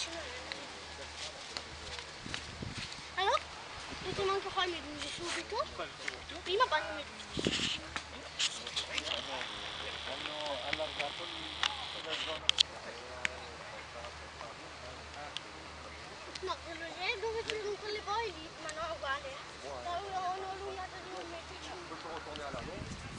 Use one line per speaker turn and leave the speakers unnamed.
vicino. Allora? Potevamo anche fare le luci subito. Prima fanno le luci.
Hanno allargato la zona.
No, quello lì è dove c'erano quelle boie lì, ma no, uguale. L'hanno allungato di 1,5 m.
On peut se retourner à l'avant.